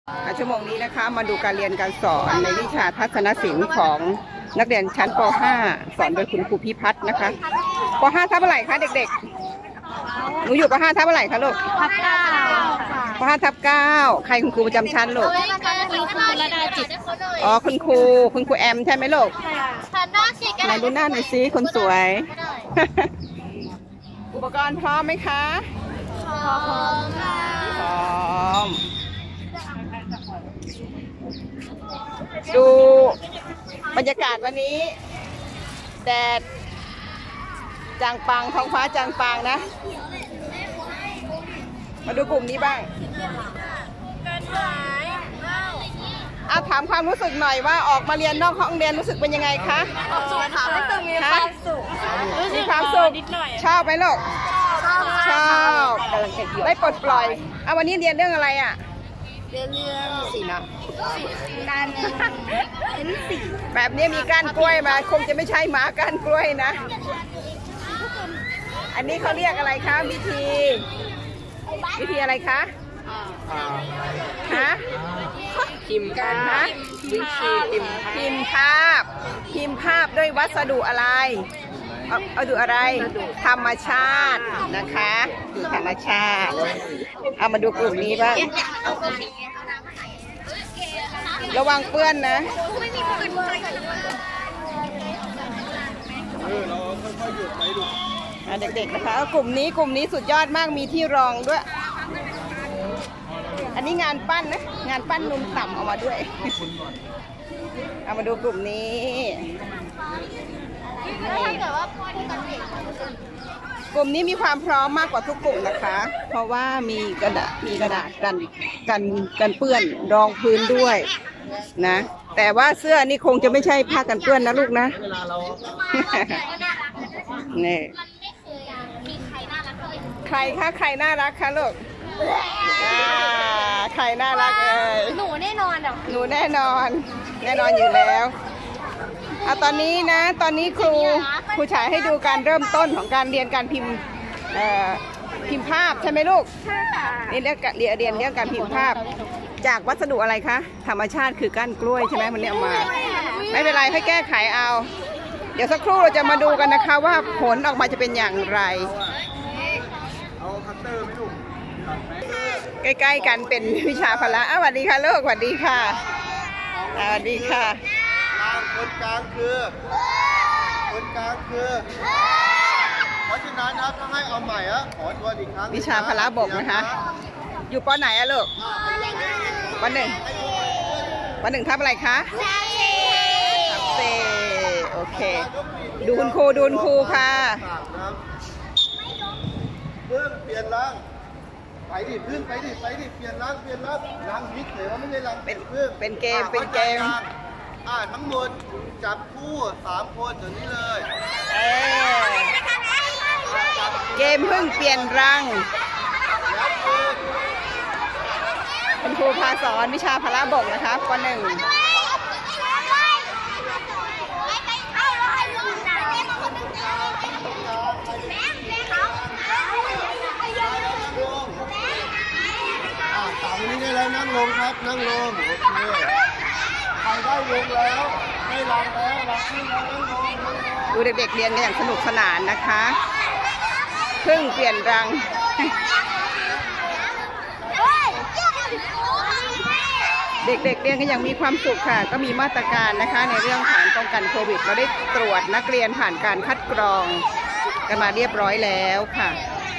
ชั่วโมงนี้นะคะมาดูการเรียนการสอนในวิชาทัศนศิลป์ของนักเรียนชั้นป .5 สอนโดยคุณครูพิพัฒน์นะคะป .5 ทับอะไรคะเด็กๆหนูอยู่ป .5 ทับอะไรคะลูกทับ 9 ป .5 ทับ 9ใครคุณครูประจำชั้นลูกคุณครูระดาจิตอ๋อคุณครูแอมใช่ไหมลูกไหนดูหน้าหน่อยสิคนสวยอุปกรณ์พร้อมไหมคะพร้อมค่ะพร้อมดูบรรยากาศวันนี้แดดจางปังท้องฟ้าจางปังนะมาดูกลุ่มนี้บ้างถามความรู้สึกหน่อยว่าออกมาเรียนนอกห้องเรียนรู้สึกเป็นยังไงคะรู้สึกมีความสุขมีความสุขชอบไหมลูกชอบได้ปลดปล่อยวันนี้เรียนเรื่องอะไรอ่ะเรื่องสีนะการเป็นสีแบบนี้มีก้านกล้วยมาคงจะไม่ใช่หมาก้านกล้วยนะอันนี้เขาเรียกอะไรคะวิธีอะไรคะฮะพิมพ์กันนะวิธีพิมพ์ภาพด้วยวัสดุอะไรเอาดูอะไรธรรมชาตินะคะดูธรรมชาติเอามาดูกลุ่มนี้บ้างระวังเปื้อนนะเด็กๆนะคะกลุ่มนี้สุดยอดมากมีที่รองด้วยอันนี้งานปั้นนะงานปั้นนุ่มต่ำเอามาด้วยเอามาดูกลุ่มนี้กลุ่มนี้มีความพร้อมมากกว่าทุกกลุ่มนะคะเพราะว่ามีกระดาษกันเปื้อนรองพื้นด้วยนะแต่ว่าเสื้อนี่คงจะไม่ใช่ผ้ากันเปื้อนนะลูกนะนี่ใครคะใครน่ารักคะลูกใครน่ารักหนูแน่นอนหนูแน่นอนอยู่แล้วตอนนี้ครูฉายให้ดูการเริ่มต้นของการเรียนการพิมพ์ภาพใช่ไหมลูกนี่เรียนเรื่องการพิมพ์ภาพจากวัสดุอะไรคะธรรมชาติคือก้านกล้วยใช่ไหมมันเรียกมาไม่เป็นไรให้แก้ไขเอาเดี๋ยวสักครู่เราจะมาดูกันนะคะว่าผลออกมาจะเป็นอย่างไรใกล้ๆกันเป็นวิชาพละสวัสดีค่ะลูกสวัสดีค่ะสวัสดีค่ะคนกลางคือเพราะฉะนั้นครับถ้าให้เอาใหม่ขอทวนอีกครั้งวิชาพละบกนะคะอยู่ป.ไหนลูกป.1ทับอะไรคะทับเซโอเคดูคุณครูค่ะเพิ่งเปลี่ยนร่างไปดิเปลี่ยนร่างพิษเลยว่าไม่ใช่ร่างเป็นเกมทั้งหมดจับคู่3คนเดี๋ยวนี้เลยเกมเพิ่งเปลี่ยนรังคุณครูพาสอนวิชาพละบกนะคะป.1 วันนี้ได้แล้วนั่งลงครับนั่งลงโอเคใครได้วงแล้วได้รังแล้วรังขึ้นแล้วนั่งลงดูเด็กๆเรียนกันอย่างสนุกสนานนะคะเพิ่งเปลี่ยนรังเด็กๆเรียนกันอย่างมีความสุขค่ะก็มีมาตรการนะคะในเรื่องฐานป้องกันโควิดเราได้ตรวจนักเรียนผ่านการคัดกรองกันมาเรียบร้อยแล้วค่ะ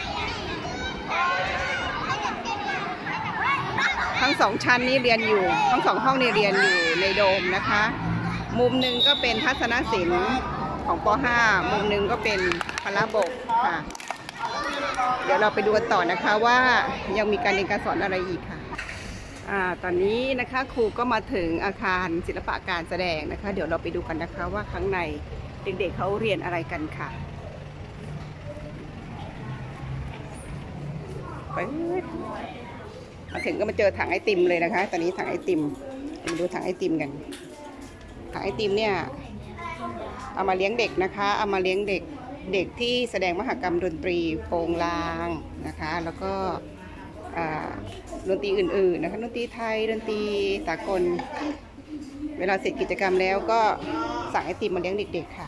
ทั้ง2ชั้นนี้เรียนอยู่ทั้ง2ห้องนี้เรียนอยู่ในโดมนะคะมุมหนึ่งก็เป็นทัศนศิลป์ของป .5 มุมหนึ่งก็เป็นพละบกค่ะเดี๋ยวเราไปดูกันต่อนะคะว่ายังมีการเรียนการสอนอะไรอีกค่ะตอนนี้นะคะครูก็มาถึงอาคารศิลปะการแสดงนะคะเดี๋ยวเราไปดูกันนะคะว่าข้างในเด็กๆเขาเรียนอะไรกันค่ะไปมาถึงก็มาเจอถังไอติมเลยนะคะตอนนี้ถังไอติมมาดูถังไอติมกันถังไอติมเนี่ยเอามาเลี้ยงเด็กนะคะเอามาเลี้ยงเด็กที่แสดงมหกรรมดนตรีโปงลางนะคะแล้วก็ดนตรีอื่นๆนะคะดนตรีไทยดนตรีสากลเวลาเสร็จกิจกรรมแล้วก็สั่งไอติมมาเลี้ยงเด็กๆค่ะ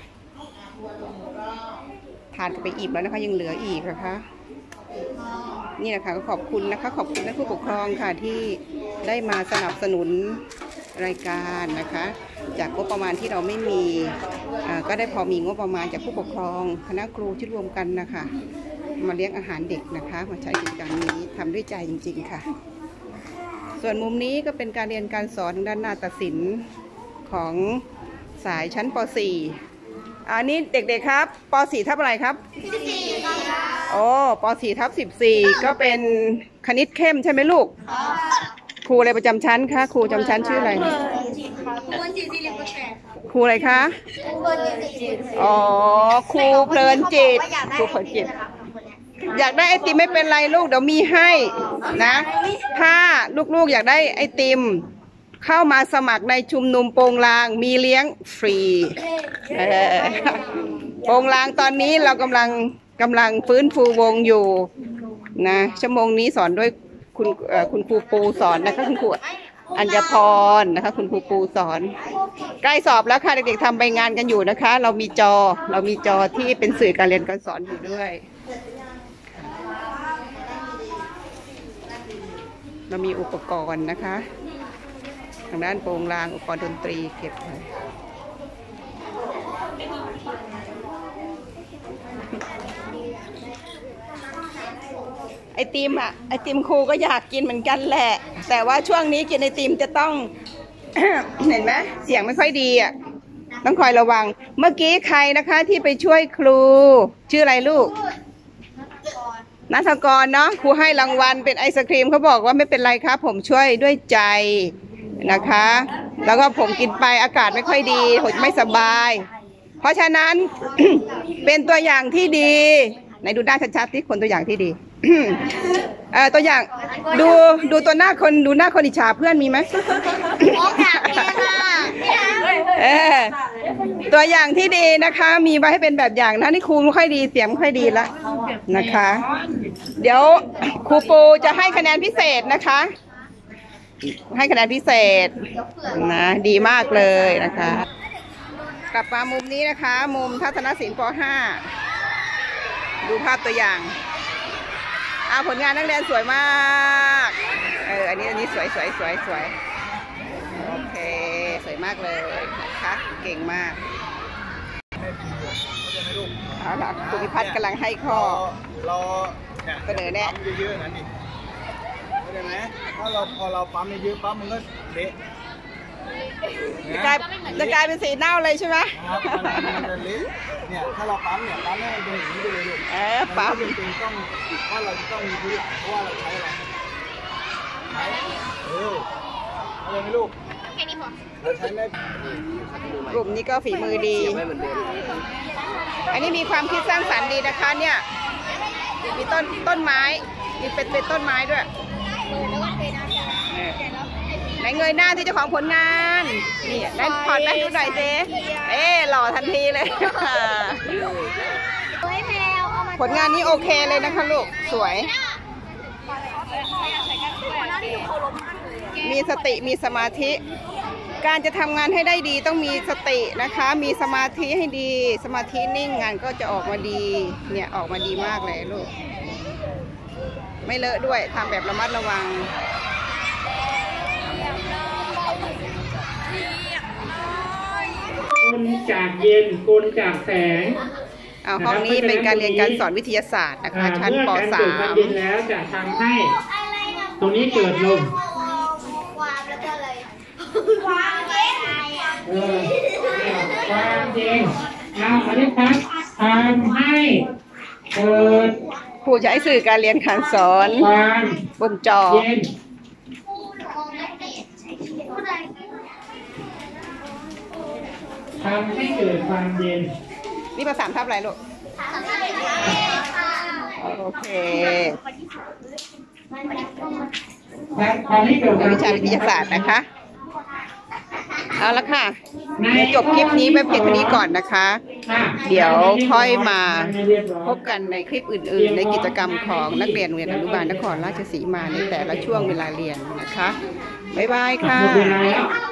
ทานกันไปอิ่มแล้วนะคะยังเหลืออีกนะคะนี่นะคะก็ขอบคุณนะคะขอบคุณท่านผู้ปกครองค่ะที่ได้มาสนับสนุนรายการนะคะจากงบประมาณที่เราไม่มีก็ได้พอมีงบประมาณจากผู้ปกครองคณะครูที่รวมกันนะคะมาเลี้ยงอาหารเด็กนะคะมาใช้กิจกรรมนี้ทำด้วยใจจริงๆค่ะส่วนมุมนี้ก็เป็นการเรียนการสอนด้านนาฏศิลป์ของสายชั้นป .4 อันนี้เด็กๆครับป .4 ทับอะไรครับโอ้ป .4 ทับ14ก็เป็นคณิตเข้มใช่ไหมลูกครูอะไรประจำชั้นคะครูประจำชั้นชื่ออะไรครูอะไรคะอ๋อครูเพลินจิตครูเพลินจิตอยากได้ไอติมไม่เป็นไรลูกเดี๋ยวมีให้นะถ้าลูกๆอยากได้ไอติมเข้ามาสมัครในชุมนุมโปงลางมีเลี้ยงฟรีโปงลางตอนนี้เรากำลังฟื้นฟูวงอยู่นะชั่วโมงนี้สอนด้วยคุณครูปูสอนนะคะคุณครูอัญญพรนะคะคุณครูปูสอนใกล้สอบแล้วค่ะเด็กๆทำใบงานกันอยู่นะคะเรามีจอที่เป็นสื่อการเรียนการสอนอยู่ด้วยเรามีอุปกรณ์นะคะทางด้านโปงลางอุปกรณ์ดนตรีเก็บไว้ไอติมไอติมครูก็อยากกินเหมือนกันแหละแต่ว่าช่วงนี้กินไอติมจะต้อง เห็นไหมเสียงไม่ค่อยดีต้องคอยระวังเมื่อกี้ใครนะคะที่ไปช่วยครูชื่ออะไรลูกนัทกรเนาะครูให้รางวัลเป็นไอศครีมเขาบอกว่าไม่เป็นไรครับผมช่วยด้วยใจนะคะแล้วก็ผมกินไปอากาศไม่ค่อยดีผมไม่สบายเพราะฉะนั้น เป็นตัวอย่างที่ดีไหนดูหน้าชัดๆที่คนตัวอย่างที่ดี ตัวอย่างดูตัวหน้าคนดูหน้าคนอิจฉาเพื่อนมีไหม ตัวอย่างที่ดีนะคะมีไว้ให้เป็นแบบอย่างนะนี่ครูไม่ค่อยดีเสียงไม่ค่อยดีแล้วนะคะเดี๋ยวครูปูจะให้คะแนนพิเศษนะคะให้คะแนนพิเศษนะดีมากเลยนะคะกลับมามุมนี้นะคะมุมทัศนศิลป์ป .5 ดูภาพตัวอย่างผลงานนักเรียนสวยมากอันนี้สวยโอเคสวยมากเลยนะคะเก่งมากเอาล่ะคุณพิพัฒน์กำลังให้ข้อเสนอแนะเยอะๆนั่นดิเข้าใจไหมถ้าพอเราปั๊มเยอะปั๊มมันก็เละจะกลายเป็นสีเน่าเลยใช่ไหมครับมันจะเละเนี่ยถ้าเราปั๊มเนี่ยปั๊มให้มันเป็นอย่างนี้เลยลูกปั๊มจริงๆต้องว่าเราจะต้องมีพื้นหลังเพราะว่าเราใช้อะไรเอาเลยไหมลูกแค่นี้พอเราใช้ไม่กลุ่มนี้ก็ฝีมือดีอันนี้มีความคิดสร้างสรรค์ดีนะคะเนี่ยมีต้นไม้มีเป็นต้นไม้ด้วยไหนเงยหน้าที่เจ้าของผลงานนี่ได้ถอดแม่ดูหน่อยเจ๊หล่อทันทีเลยผลงานนี้โอเคเลยนะคะลูกสวยมีสติมีสมาธิการจะทำงานให้ได้ดีต้องมีสตินะคะมีสมาธิให้ดีสมาธินิ่งงานก็จะออกมาดีเนี่ยออกมาดีมากเลยลูกไม่เลอะด้วยทำแบบระมัดระวังกลจากเย็นกลจากแสงห้องนี้เป็นการเรียนการสอนวิทยาศาสตร์นะคะชั้นป .3 เมื่อการดูดความเย็นแล้วจะทำให้ตรงนี้เกิดลมความแล้วก็อะไรความเย็นความเย็นอันนี้ครับทำให้เกิดครูใช้สื่อการเรียนการสอนบนจอทำให้เกิดความเย็นนี่ภาษาทับอะไรลูกโอเควิชาวิทยาศาสตร์นะคะเอาละค่ะจบคลิปนี้ไปเพียงเท่านี้ก่อนนะคะค่ะเดี๋ยวค่อยมาพบกันในคลิปอื่นๆ ในกิจกรรมของนักเรียนโรงเรียนอนุบาลนครราชสีมาในแต่ละช่วงเวลาเรียนนะคะ บ๊ายบายค่ะหมดเวลาแล้ว